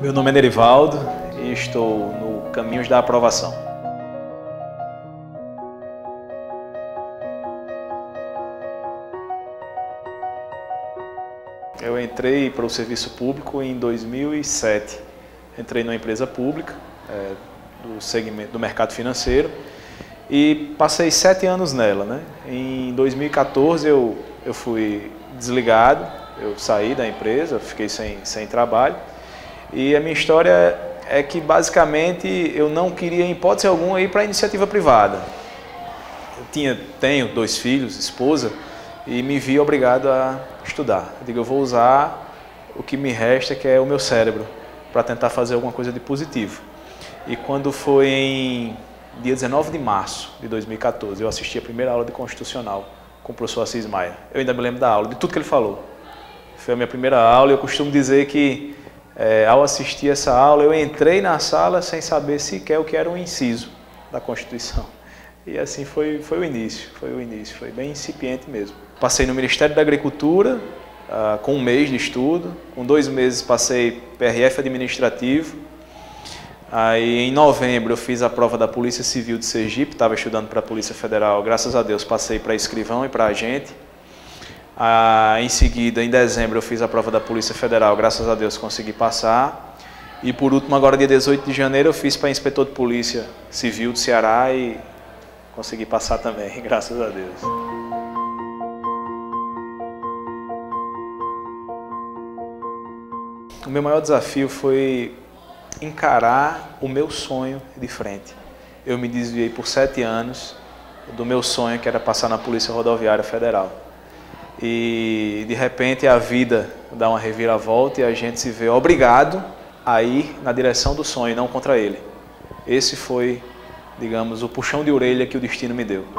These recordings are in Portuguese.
Meu nome é Nerivaldo e estou no Caminhos da Aprovação. Eu entrei para o serviço público em 2007. Entrei numa empresa pública do segmento do mercado financeiro e passei 7 anos nela, né? Em 2014 eu fui desligado, eu saí da empresa, fiquei sem trabalho. E a minha história é que basicamente eu não queria, em hipótese alguma, ir para a iniciativa privada. Eu tenho 2 filhos, esposa, e me vi obrigado a estudar. Eu digo, eu vou usar o que me resta, que é o meu cérebro, para tentar fazer alguma coisa de positivo. E quando foi em dia 19 de março de 2014, eu assisti a primeira aula de Constitucional com o professor Assis Maia. Eu ainda me lembro da aula, de tudo que ele falou. Foi a minha primeira aula e eu costumo dizer que ao assistir essa aula, eu entrei na sala sem saber sequer o que era um inciso da Constituição. E assim foi o início, foi bem incipiente mesmo. Passei no Ministério da Agricultura, com 1 mês de estudo, com 2 meses passei PRF administrativo. Aí em novembro eu fiz a prova da Polícia Civil de Sergipe, estava estudando para a Polícia Federal, graças a Deus passei para escrivão e para agente. Em seguida, em dezembro, eu fiz a prova da Polícia Federal, graças a Deus consegui passar. E por último, agora dia 18 de janeiro, eu fiz para inspetor de Polícia Civil do Ceará e consegui passar também, graças a Deus. O meu maior desafio foi encarar o meu sonho de frente. Eu me desviei por 7 anos do meu sonho, que era passar na Polícia Rodoviária Federal. E de repente a vida dá uma reviravolta e a gente se vê obrigado a ir na direção do sonho, não contra ele. Esse foi, digamos, o puxão de orelha que o destino me deu.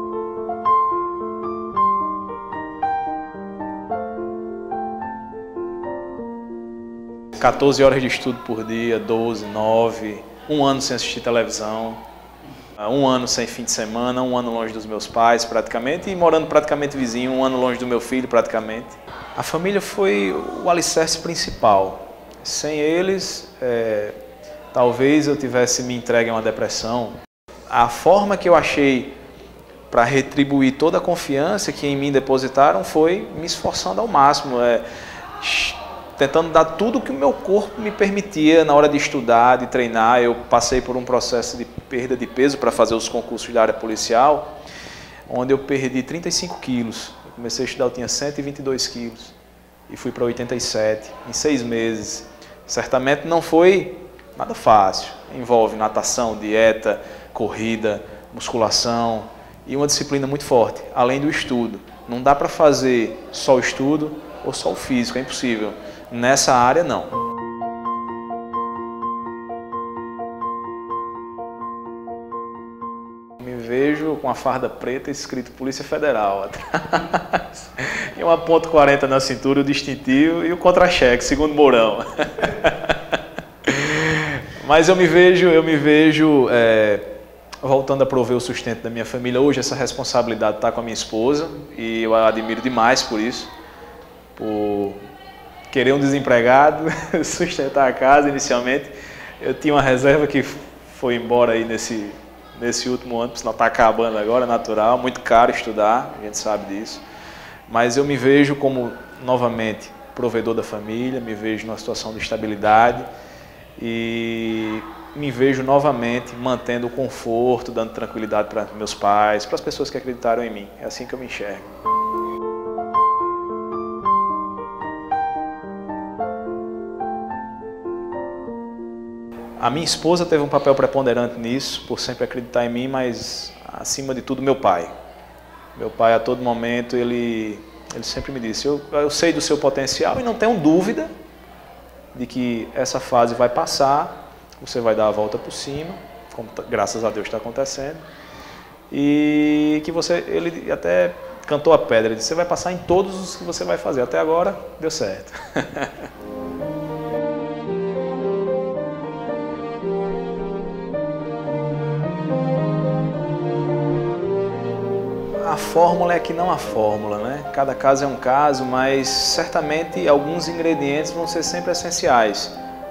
– 14 horas de estudo por dia, 12, 9, 1 ano sem assistir televisão, 1 ano sem fim de semana, 1 ano longe dos meus pais praticamente e morando praticamente vizinho, 1 ano longe do meu filho praticamente. A família foi o alicerce principal. Sem eles, talvez eu tivesse me entregue a uma depressão. A forma que eu achei para retribuir toda a confiança que em mim depositaram foi me esforçando ao máximo, tentando dar tudo o que o meu corpo me permitia na hora de estudar, de treinar. Eu passei por um processo de perda de peso para fazer os concursos da área policial, onde eu perdi 35 quilos. Eu comecei a estudar, eu tinha 122 quilos e fui para 87 em 6 meses. Certamente não foi nada fácil. Envolve natação, dieta, corrida, musculação e uma disciplina muito forte, além do estudo. Não dá para fazer só o estudo ou só o físico, é impossível. Nessa área, não. Me vejo com a farda preta escrito Polícia Federal atrás. E uma .40 na cintura, o distintivo e o contra-cheque, segundo Mourão. Mas eu me vejo voltando a prover o sustento da minha família. Hoje essa responsabilidade está com a minha esposa e eu a admiro demais por isso. Por querer um desempregado, sustentar a casa inicialmente. Eu tinha uma reserva que foi embora aí nesse último ano, senão está acabando agora, natural, muito caro estudar, a gente sabe disso. Mas eu me vejo como, novamente, provedor da família, me vejo numa situação de estabilidade e me vejo novamente mantendo o conforto, dando tranquilidade para meus pais, para as pessoas que acreditaram em mim. É assim que eu me enxergo. A minha esposa teve um papel preponderante nisso, por sempre acreditar em mim, mas, acima de tudo, meu pai. Meu pai, a todo momento, ele sempre me disse, eu sei do seu potencial e não tenho dúvida de que essa fase vai passar, você vai dar a volta por cima, como graças a Deus está acontecendo, e que ele até cantou a pedra, ele disse, você vai passar em todos os que você vai fazer, até agora deu certo. A fórmula é que não há fórmula, né? Cada caso é um caso, mas certamente alguns ingredientes vão ser sempre essenciais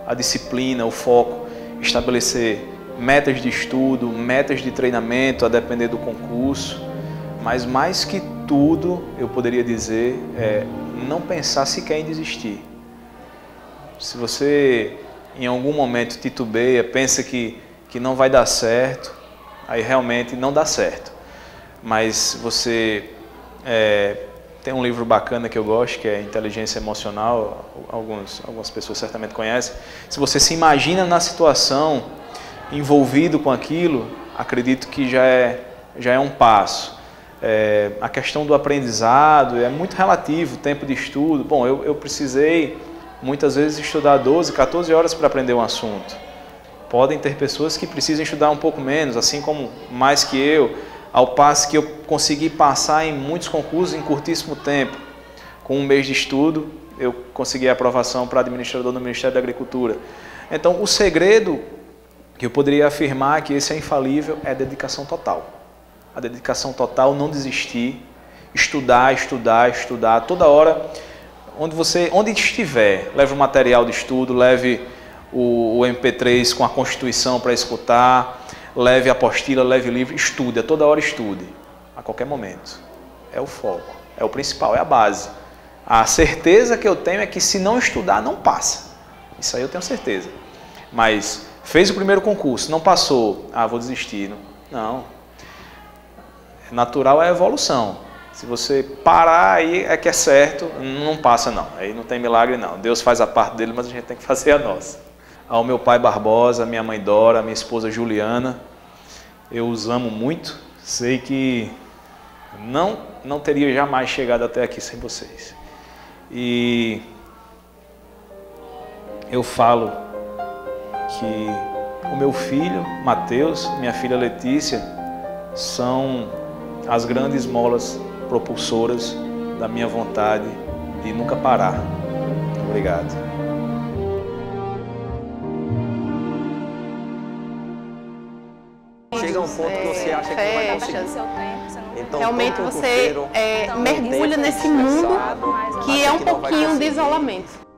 a disciplina, o foco, estabelecer metas de estudo, metas de treinamento, a depender do concurso, mas mais que tudo, eu poderia dizer, não pensar sequer em desistir. Se você em algum momento titubeia, pensa que não vai dar certo, aí realmente não dá certo. Mas você tem um livro bacana que eu gosto, que é Inteligência Emocional, algumas pessoas certamente conhecem. Se você se imagina na situação, envolvido com aquilo, acredito que já é um passo. A questão do aprendizado é muito relativo, o tempo de estudo. Bom, eu precisei muitas vezes estudar 12, 14 horas para aprender um assunto. Podem ter pessoas que precisam estudar um pouco menos, assim como mais que eu, ao passo que eu consegui passar em muitos concursos em curtíssimo tempo. Com um mês de estudo, eu consegui a aprovação para administrador no Ministério da Agricultura. Então, o segredo que eu poderia afirmar que esse é infalível é a dedicação total. A dedicação total, não desistir, estudar, estudar, estudar, toda hora, onde estiver, leve o material de estudo, leve o MP3 com a Constituição para escutar, leve a apostila, leve o livro, estude, a toda hora estude, a qualquer momento. É o foco, é o principal, é a base. A certeza que eu tenho é que se não estudar, não passa. Isso aí eu tenho certeza. Mas fez o primeiro concurso, não passou, vou desistir. Não. Natural é a evolução. Se você parar aí é que é certo, não passa não. Aí não tem milagre não. Deus faz a parte dele, mas a gente tem que fazer a nossa. Ao meu pai Barbosa, minha mãe Dora, minha esposa Juliana, eu os amo muito. Sei que não teria jamais chegado até aqui sem vocês. E eu falo que o meu filho, Mateus, minha filha Letícia, são as grandes molas propulsoras da minha vontade de nunca parar. Obrigado. Chega a um ponto que você acha que não vai conseguir. Então, realmente você mergulha nesse mundo que é um pouquinho de isolamento.